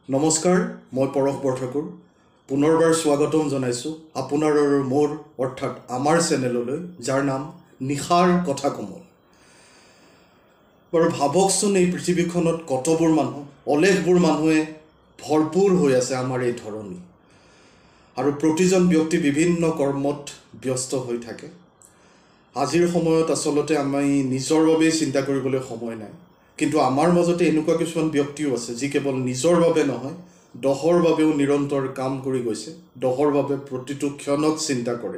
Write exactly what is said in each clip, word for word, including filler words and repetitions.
নমস্কাৰ মই পৰশ বৰঠাকুৰ পুনৰবাৰ স্বাগতম জনাইছো আপোনাৰ আৰু মোৰ অৰ্থাৎ আমাৰ চেনেললৈ যাৰ নাম নিখাৰ কথা কমল বাৰু ভাবকচোন এই পৃথিৱীখনত কতবোৰ মানুহ অলেখবোৰ মানুহে ভৰপূৰ হৈ আছে আমাৰ এই ধৰণী আৰু প্ৰতিজন ব্যক্তি বিভিন্ন কৰ্মত ব্যস্ত হৈ থাকে আজিৰ সময়ত আসলতে আমি নিজৰ বাবে চিন্তা কৰিবলৈ সময় নাই কিন্তু আমাৰ মাজতে এনেকুৱা কিছুমান ব্যক্তিও আছে যি কেৱল নিজৰ বাবে নহয় দহৰ বাবেও নিৰন্তৰ কাম কৰি গৈছে দহৰ বাবে প্ৰতিটো ক্ষণক চিন্তা কৰে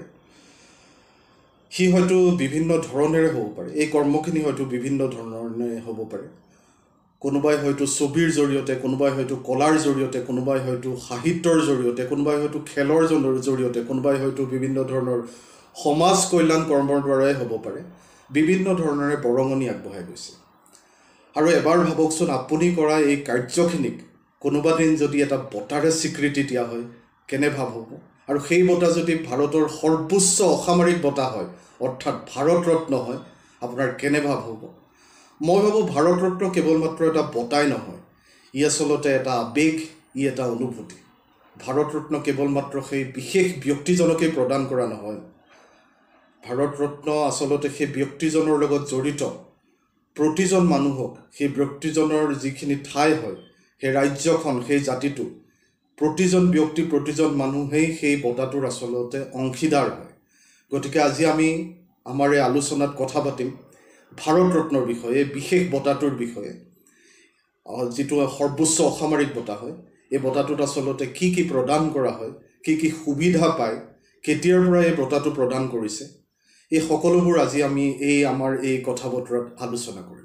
হি হয়তো বিভিন্ন ধৰণেৰে হ'ব পাৰে এই কৰ্মখিনি হয়তো বিভিন্ন ধৰণে হ'ব পাৰে কোনোবাই হয়তো ছবিৰ জৰিয়তে কোনোবাই হয়তো কলাৰ জৰিয়তে কোনোবাই হয়তো সাহিত্যৰ জৰিয়তে কোনোবাই হয়তো খেলৰ জৰিয়তে কোনোবাই হয়তো বিভিন্ন ধৰণৰ সমাজ কল্যাণ কৰ্মৰ দ্বাৰাই হ'ব পাৰে বিভিন্ন ধৰণেৰে বৰঙণি আগবঢ়াই গৈছে আৰু এবাৰ ভাবকচোন আপুনি কৰা এই কাৰ্যখিনিক কোনোবা দিন যদি এটা বঁটাৰে স্বীকৃতি দিয়া হয় কেনে ভাব হ'ব আৰু সেই বঁটা যদি ভাৰতৰ সৰ্বোচ্চ অসামৰিক বঁটা হয় অৰ্থাৎ ভাৰত ৰত্ন হয় আপোনাৰ কেনে ভাব হ'ব মই ভাবো ভাৰত ৰত্ন কেৱল মাত্ৰ এটা বঁটাই নহয় ই আসলতে এটা আবেগ ই এটা অনুভূতি ভাৰত ৰত্ন কেৱল মাত্ৰ সেই বিশেষ ব্যক্তিজনকে প্ৰদান কৰা নহয় ভাৰত ৰত্ন আসলতে সেই ব্যক্তিজনৰ লগত জড়িত প্ৰতিজন মানুহক সেই ব্যক্তিজনৰ যিখিনি ঠাই হয় সেই ৰাজ্যখন সেই জাতিটো প্ৰতিজন ব্যক্তি প্ৰতিজন মানুহেই সেই বঁটাটোৰ আসলতে অংশীদাৰ হয় গতিকে আজি আমি আমাৰ এই আলোচনাত কথা পাতিম ভাৰত ৰত্নৰ বিষয়ে বিশেষ বঁটাটোৰ বিষয়ে যিটো সৰ্বোচ্চ অসামৰিক বঁটা হয় এই বঁটাটোত আসলতে কি কি প্ৰদান কৰা হয় কি কি সুবিধা পায় কেতিয়াৰ পৰা এই বঁটাটো প্ৰদান কৰিছে এই সকলোবোৰ আজি আমি এই আমাৰ এই কথা বতৰাত আলোচনা কৰিম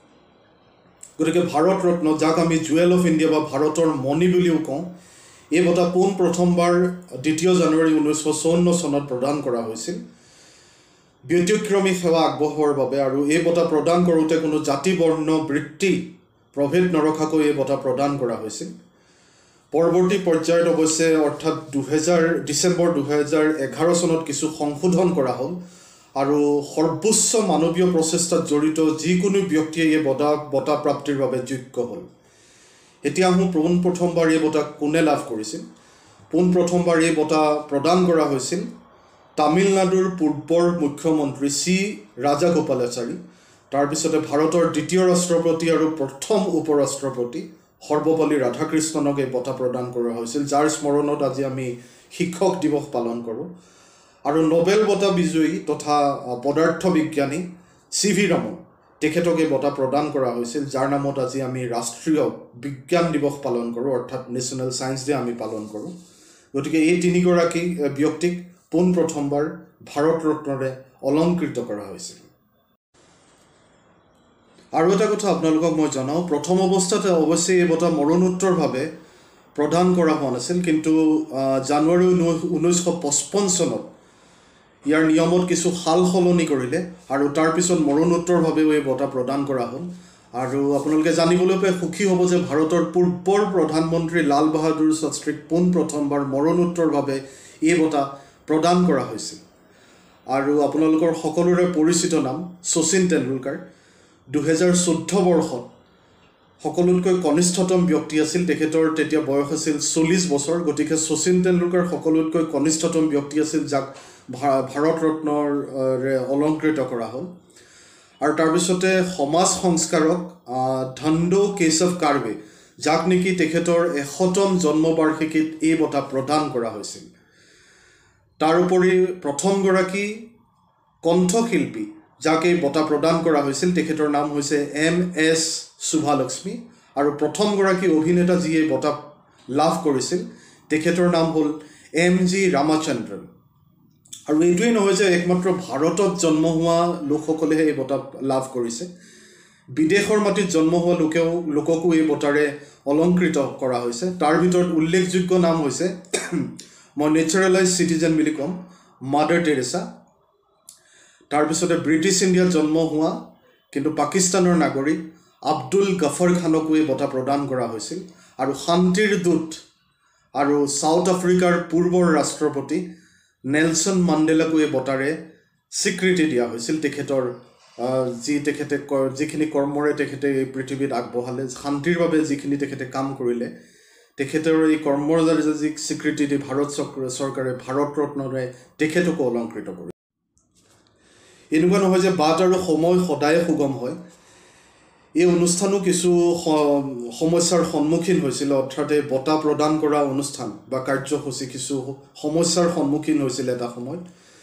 গতিকে ভাৰত ৰত্ন যাক আমি জুৱেল অফ ইণ্ডিয়া বা ভাৰতৰ মণি বুলিও কওঁ এই বঁটা পোন প্ৰথমবাৰ দ্বিতীয় জানুৱাৰী ঊনৈছশ চৌৱন্ন চনত প্ৰদান কৰা হৈছিল ব্যতিক্ৰমী সেৱা আগবঢ়োৱাৰ বাবে আৰু এই বঁটা প্ৰদান কৰোঁতে কোনো জাতি বৰ্ণ বৃত্তি প্ৰভেদ নৰখাকৈ এই বঁটা প্ৰদান কৰা হৈছিল পৰৱৰ্তী পৰ্যায়ত অৱশ্যে অৰ্থাৎ দুহেজাৰ ডিচেম্বৰ দুহেজাৰ এঘাৰ চনত কিছু সংশোধন কৰা হ'ল আৰু সৰ্বোচ্চ মানৱীয় প্ৰচেষ্টাত জড়িত যিকোনো ব্যক্তিয়ে এই বঁটা বঁটা প্ৰাপ্তিৰ বাবে যোগ্য হ'ল এতিয়া আহোঁ পোন প্ৰথমবাৰ এই বঁটা কোনে লাভ কৰিছিল পোন প্ৰথমবাৰ এই বঁটা প্ৰদান কৰা হৈছিল তামিলনাডুৰ পূৰ্বৰ মুখ্যমন্ত্ৰী চি ৰাজাগোপালাচাৰী তাৰপিছতে ভাৰতৰ দ্বিতীয় ৰাষ্ট্ৰপতি আৰু প্ৰথম উপৰাষ্ট্ৰপতি সৰ্বপল্লী ৰাধাকৃষ্ণনক এই বঁটা প্ৰদান কৰা হৈছিল যাৰ স্মৰণত আজি আমি শিক্ষক দিৱস পালন কৰোঁ আৰু নোবেল বঁটা বিজয়ী তথা পদাৰ্থ বিজ্ঞানী চি ভি ৰমন তেখেতক এই বঁটা প্ৰদান কৰা হৈছিল যাৰ নামত আজি আমি ৰাষ্ট্ৰীয় বিজ্ঞান দিৱস পালন কৰোঁ অৰ্থাৎ নেশ্যনেল ছায়েন্স ডে আমি পালন কৰোঁ গতিকে এই তিনিগৰাকী ব্যক্তিক পোন প্ৰথমবাৰ ভাৰত ৰত্নৰে অলংকৃত কৰা হৈছিল আৰু এটা কথা আপোনালোকক মই জনাওঁ প্ৰথম অৱস্থাতে অৱশ্যে এই বঁটা মৰণোত্তৰভাৱে প্ৰদান কৰা হোৱা নাছিল কিন্তু জানুৱাৰী ঊনৈছশ পঁচপন্ন চনত ইয়াৰ নিয়মত কিছু সাল সলনি কৰিলে আৰু তাৰপিছত মৰণোত্তৰভাৱেও এই বঁটা প্ৰদান কৰা হ'ল আৰু আপোনালোকে জানিবলৈ পাই সুখী হ'ব যে ভাৰতৰ পূৰ্বৰ প্ৰধানমন্ত্ৰী লাল বাহাদুৰ শাস্ত্ৰীক পোন প্ৰথমবাৰ মৰণোত্তৰভাৱে এই বঁটা প্ৰদান কৰা হৈছিল আৰু আপোনালোকৰ সকলোৰে পৰিচিত নাম শচীন তেণ্ডুলকাৰ দুহেজাৰ চৈধ্য বৰ্ষত সকলোতকৈ কনিষ্ঠতম ব্যক্তি আছিল তেখেতৰ তেতিয়া বয়স আছিল চল্লিছ বছৰ গতিকে শচীন তেণ্ডুলকাৰ সকলোতকৈ কনিষ্ঠতম ব্যক্তি আছিল যাক ভাৰত ৰত্নৰে অলংকৃত কৰা হ'ল আৰু তাৰপিছতে সমাজ সংস্কাৰক ধন্দো কেশৱ কাৰ্বে যাক নেকি তেখেতৰ এশতম জন্মবাৰ্ষিকীত এই বঁটা প্ৰদান কৰা হৈছিল তাৰোপৰি প্ৰথমগৰাকী কণ্ঠশিল্পী যাক এই বঁটা প্ৰদান কৰা হৈছিল তেখেতৰ নাম হৈছে এম এছ শুভালক্ষ্মী আৰু প্ৰথমগৰাকী অভিনেতা যি এই বঁটা লাভ কৰিছিল তেখেতৰ নাম হ'ল এম জি ৰামচন্দ্ৰন আৰু এইটোৱেই নহয় যে একমাত্ৰ ভাৰতত জন্ম হোৱা লোকসকলেহে এই বঁটা লাভ কৰিছে বিদেশৰ মাটিত জন্ম হোৱা লোকেও লোককো এই বঁটাৰে অলংকৃত কৰা হৈছে তাৰ ভিতৰত উল্লেখযোগ্য নাম হৈছে মই নেচাৰেলাইজ চিটিজেন বুলি ক'ম মাদাৰ টেৰেছা তাৰপিছতে ব্ৰিটিছ ইণ্ডিয়াত জন্ম হোৱা কিন্তু পাকিস্তানৰ নাগৰিক আব্দুল গফৰ খানকো এই বঁটা প্ৰদান কৰা হৈছিল আৰু শান্তিৰ দূত আৰু সাউথ আফ্ৰিকাৰ পূৰ্বৰ ৰাষ্ট্ৰপতি নেলছন মাণ্ডেলাকো এই বঁটাৰে স্বীকৃতি দিয়া হৈছিল তেখেতৰ যি তেখেতে যিখিনি কৰ্মৰে তেখেতে এই পৃথিৱীত আগবঢ়ালে শান্তিৰ বাবে যিখিনি তেখেতে কাম কৰিলে তেখেতৰ এই কৰ্মৰাজিক স্বীকৃতি দি ভাৰত চৰকাৰে ভাৰত ৰত্নৰে তেখেতকো অলংকৃত কৰে। এনেকুৱা নহয় যে বাট আৰু সময় সদায় সুগম হয়। এই অনুষ্ঠানো কিছু সমস্যাৰ সন্মুখীন হৈছিল, অৰ্থাৎ এই বঁটা প্ৰদান কৰা অনুষ্ঠান বা কাৰ্যসূচী কিছু সমস্যাৰ সন্মুখীন হৈছিল এটা সময়ত।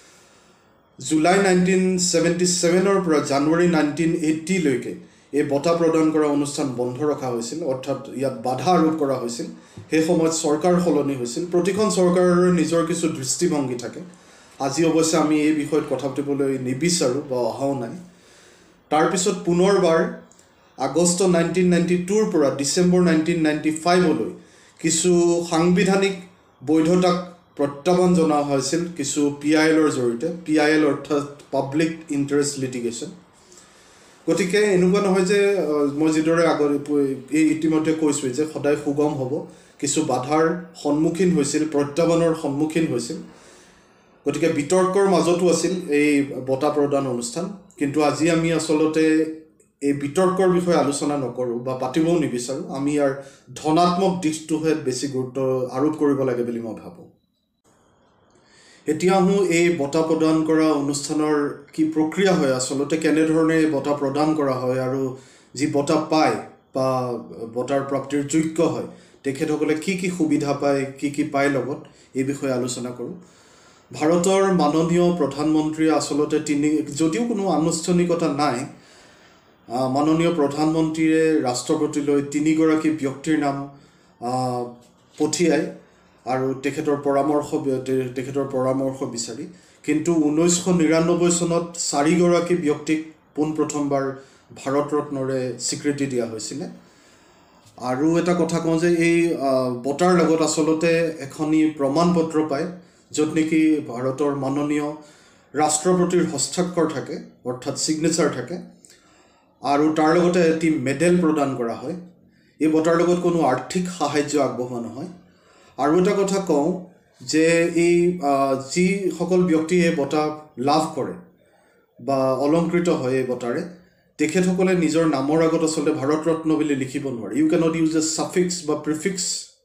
জুলাই নাইনটিন ছেভেণ্টি ছেভেনৰ পৰা জানুৱাৰী নাইনটিন এইটিলৈকে এই বঁটা প্ৰদান কৰা অনুষ্ঠান বন্ধ ৰখা হৈছিল, অৰ্থাৎ ইয়াত বাধা আৰোপ কৰা হৈছিল। সেই সময়ত চৰকাৰ সলনি হৈছিল। প্ৰতিখন চৰকাৰৰে নিজৰ কিছু দৃষ্টিভংগী থাকে। আজি অৱশ্যে আমি এই বিষয়ত কথা পাতিবলৈ নিবিচাৰোঁ বা অহাও নাই। তাৰপিছত পুনৰবাৰ আগষ্ট নাইনটিন নাইণ্টি টুৰ পৰা ডিচেম্বৰ নাইনটিন নাইণ্টি ফাইভলৈ কিছু সাংবিধানিক বৈধতাক প্ৰত্যাহ্বান জনোৱা হৈছিল কিছু পি আই এলৰ জৰিয়তে। পি আই এল অৰ্থাৎ পাব্লিক ইণ্টাৰেষ্ট লিটিগেশ্যন। গতিকে এনেকুৱা নহয় যে মই যিদৰে আগত এই ইতিমধ্যে কৈছোঁ যে সদায় সুগম হ'ব, কিছু বাধাৰ সন্মুখীন হৈছিল, প্ৰত্যাহ্বানৰ সন্মুখীন হৈছিল। গতিকে বিতৰ্কৰ মাজতো আছিল এই বঁটা প্ৰদান অনুষ্ঠান। কিন্তু আজি আমি আচলতে এই বিতৰ্কৰ বিষয়ে আলোচনা নকৰোঁ বা পাতিবও নিবিচাৰোঁ। আমি ইয়াৰ ধনাত্মক দিশটোহে বেছি গুৰুত্ব আৰোপ কৰিব লাগে বুলি মই ভাবোঁ। এতিয়া আহোঁ এই বঁটা প্ৰদান কৰা অনুষ্ঠানৰ কি প্ৰক্ৰিয়া হয়, আচলতে কেনেধৰণে এই বঁটা প্ৰদান কৰা হয় আৰু যি বঁটা পায় বা বঁটাৰ প্ৰাপ্তিৰ যোগ্য হয় তেখেতসকলে কি কি সুবিধা পায়, কি কি পায় লগত, এই বিষয়ে আলোচনা কৰোঁ। ভাৰতৰ মাননীয় প্ৰধানমন্ত্ৰীয়ে আচলতে তিনি যদিও কোনো আনুষ্ঠানিকতা নাই, মাননীয় প্ৰধানমন্ত্ৰীয়ে ৰাষ্ট্ৰপতিলৈ তিনিগৰাকী ব্যক্তিৰ নাম পঠিয়ায় আৰু তেখেতৰ পৰামৰ্শ তেখেতৰ পৰামৰ্শ বিচাৰি। কিন্তু ঊনৈছশ নিৰান্নব্বৈ চনত চাৰিগৰাকী ব্যক্তিক পোনপ্ৰথমবাৰ ভাৰত ৰত্নৰে স্বীকৃতি দিয়া হৈছিলে। আৰু এটা কথা কওঁ যে এই বঁটাৰ লগত আচলতে এখনি প্ৰমাণ পত্ৰ পায়, য'ত নেকি ভাৰতৰ মাননীয় ৰাষ্ট্ৰপতিৰ হস্তাক্ষৰ থাকে, অৰ্থাৎ ছিগনেচাৰ থাকে, আৰু তাৰ লগতে এটি মেডেল প্ৰদান কৰা হয়। এই বঁটাৰ লগত কোনো আৰ্থিক সাহাৰ্য আগবঢ়োৱা নহয়। আৰু এটা কথা কওঁ যে এই যিসকল ব্যক্তিয়ে এই বঁটা লাভ কৰে বা অলংকৃত হয় এই বঁটাৰে, তেখেতসকলে নিজৰ নামৰ আগত আচলতে ভাৰত ৰত্ন বুলি লিখিব নোৱাৰে। You cannot use a suffix বা prefix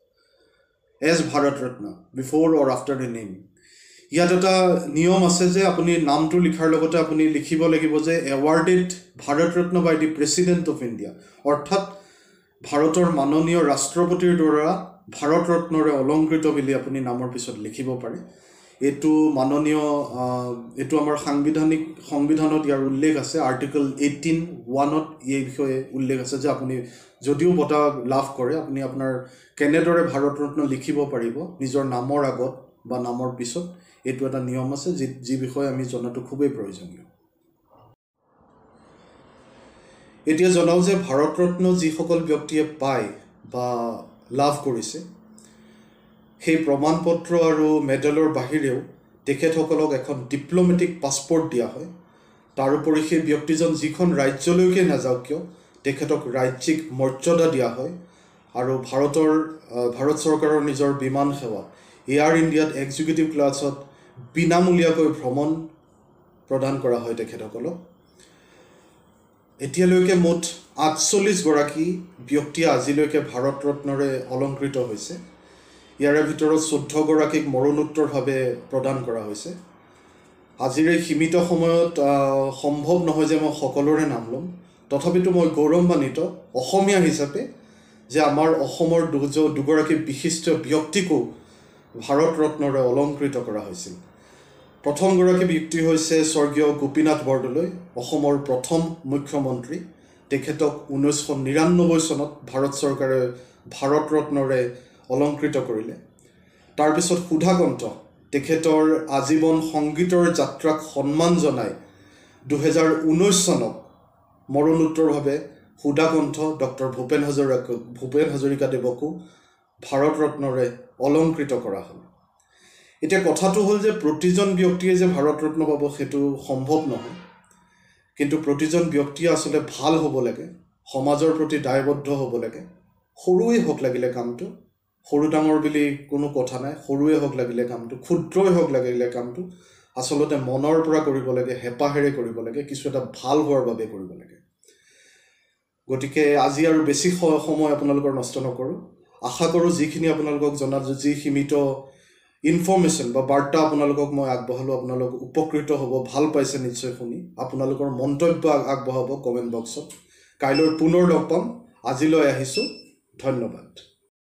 as Bharat Ratna before or after the name. ইয়াত এটা নিয়ম আছে যে আপুনি নামটো লিখাৰ লগতে আপুনি লিখিব লাগিব যে awarded Bharat Ratna by the president of India, অৰ্থাৎ ভাৰতৰ মাননীয় ৰাষ্ট্ৰপতিৰ দ্বাৰা ভাৰত ৰত্নৰে অলংকৃত বুলি আপুনি নামৰ পিছত লিখিব পাৰে। এইটো মাননীয় এইটো আমাৰ সাংবিধানিক সংবিধানত ইয়াৰ উল্লেখ আছে। আৰ্টিকল এইটিন ওৱানত এই বিষয়ে উল্লেখ আছে যে আপুনি যদিও বঁটা লাভ কৰে, আপুনি আপোনাৰ কেনেদৰে ভাৰত ৰত্ন লিখিব পাৰিব নিজৰ নামৰ আগত বা নামৰ পিছত। এইটো এটা নিয়ম আছে যি যি বিষয়ে আমি জনাটো খুবেই প্ৰয়োজনীয়। এতিয়া জনাওঁ যে ভাৰত ৰত্ন যিসকল ব্যক্তিয়ে পায় বা লাভ কৰিছে, সেই প্ৰমাণ পত্ৰ আৰু মেডেলৰ বাহিৰেও তেখেতসকলক এখন ডিপ্ল'মেটিক পাছপৰ্ট দিয়া হয়। তাৰোপৰি সেই ব্যক্তিজন যিখন ৰাজ্যলৈকে নাযাওক কিয় তেখেতক ৰাজ্যিক মৰ্যাদা দিয়া হয়। আৰু ভাৰতৰ ভাৰত চৰকাৰৰ নিজৰ বিমান সেৱা এয়াৰ ইণ্ডিয়াত এক্সিকিউটিভ ক্লাছত বিনামূলীয়াকৈ ভ্ৰমণ প্ৰদান কৰা হয় তেখেতসকলক। এতিয়ালৈকে মুঠ আঠচল্লিছগৰাকী ব্যক্তিয়ে আজিলৈকে ভাৰত ৰত্নৰে অলংকৃত হৈছে। ইয়াৰে ভিতৰত চৈধ্যগৰাকীক মৰণোত্তৰভাৱে প্ৰদান কৰা হৈছে। আজিৰ এই সীমিত সময়ত সম্ভৱ নহয় যে মই সকলোৰে নাম ল'ম, তথাপিতো মই গৌৰৱান্বিত অসমীয়া হিচাপে যে আমাৰ অসমৰ দুজ দুগৰাকী বিশিষ্ট ব্যক্তিকো ভাৰত ৰত্নৰে অলংকৃত কৰা হৈছিল। প্ৰথমগৰাকী ব্যক্তি হৈছে স্বৰ্গীয় গোপীনাথ বৰদলৈ, অসমৰ প্ৰথম মুখ্যমন্ত্ৰী। তেখেতক ঊনৈছশ নিৰান্নব্বৈ চনত ভাৰত চৰকাৰে ভাৰত ৰত্নৰে অলংকৃত কৰিলে। তাৰপিছত সুধাকণ্ঠ, তেখেতৰ আজীৱন সংগীতৰ যাত্ৰাক সন্মান জনাই দুহেজাৰ ঊনৈছ চনক মৰণোত্তৰভাৱে সুধাকণ্ঠ ডক্টৰ ভূপেন হাজৰিকা ভূপেন হাজৰিকাদেৱকো ভাৰত ৰত্নৰে অলংকৃত কৰা হ'ল। এতিয়া কথাটো হ'ল যে প্ৰতিজন ব্যক্তিয়ে যে ভাৰত ৰত্ন পাব সেইটো সম্ভৱ নহয়, কিন্তু প্ৰতিজন ব্যক্তিয়ে আচলতে ভাল হ'ব লাগে, সমাজৰ প্ৰতি দায়বদ্ধ হ'ব লাগে। সৰুৱে হওক লাগিলে কামটো, সৰু ডাঙৰ বুলি কোনো কথা নাই, সৰুৱে হওক লাগিলে কামটো, ক্ষুদ্ৰই হওক লাগিলে কামটো আচলতে মনৰ পৰা কৰিব লাগে, হেঁপাহেৰে কৰিব লাগে, কিছু এটা ভাল হোৱাৰ বাবে কৰিব লাগে। গতিকে আজি আৰু বেছি সময় আপোনালোকৰ নষ্ট নকৰোঁ। আশা কৰোঁ যিখিনি আপোনালোকক জনাত যি সীমিত ইনফৰমেশ্যন বা বাৰ্তা আপোনালোকক মই আগবঢ়ালোঁ আপোনালোক উপকৃত হ'ব, ভাল পাইছে নিশ্চয় শুনি। আপোনালোকৰ মন্তব্য আগবঢ়াব কমেণ্ট বক্সত। কাইলৈ পুনৰ লগ পাম। আজিলৈ আহিছোঁ, ধন্যবাদ।